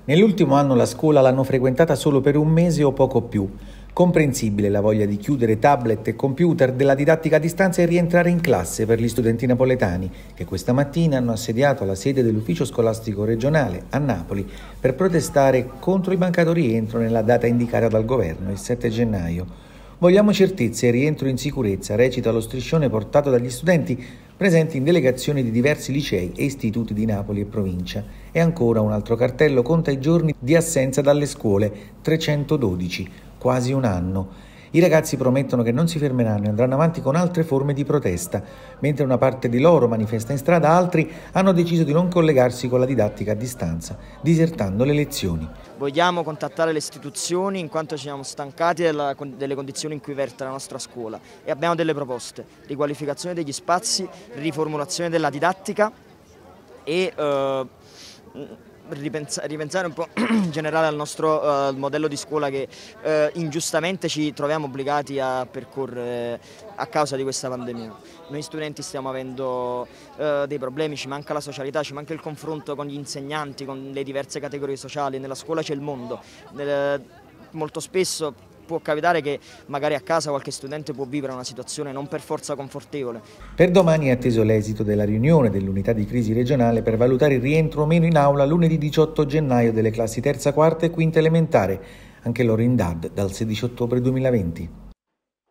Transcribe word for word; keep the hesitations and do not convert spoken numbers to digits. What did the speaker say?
Nell'ultimo anno la scuola l'hanno frequentata solo per un mese o poco più. Comprensibile la voglia di chiudere tablet e computer della didattica a distanza e rientrare in classe per gli studenti napoletani, che questa mattina hanno assediato la sede dell'ufficio scolastico regionale a Napoli per protestare contro il mancato rientro nella data indicata dal governo, il sette gennaio. Vogliamo certezze e rientro in sicurezza, recita lo striscione portato dagli studenti presenti in delegazioni di diversi licei e istituti di Napoli e provincia. E ancora un altro cartello conta i giorni di assenza dalle scuole, trecentododici, quasi un anno. I ragazzi promettono che non si fermeranno e andranno avanti con altre forme di protesta. Mentre una parte di loro manifesta in strada, altri hanno deciso di non collegarsi con la didattica a distanza, disertando le lezioni. Vogliamo contattare le istituzioni in quanto ci siamo stancati della, delle condizioni in cui verte la nostra scuola e abbiamo delle proposte: riqualificazione degli spazi, riformulazione della didattica e eh, ripensare un po' in generale al nostro uh, modello di scuola che uh, ingiustamente ci troviamo obbligati a percorrere a causa di questa pandemia. Noi studenti stiamo avendo uh, dei problemi, ci manca la socialità, ci manca il confronto con gli insegnanti, con le diverse categorie sociali. Nella scuola c'è il mondo. Nel, molto spesso può capitare che magari a casa qualche studente può vivere una situazione non per forza confortevole. Per domani è atteso l'esito della riunione dell'unità di crisi regionale per valutare il rientro o meno in aula lunedì diciotto gennaio delle classi terza, quarta e quinta elementare, anche loro in D A D dal sedici ottobre duemilaventi.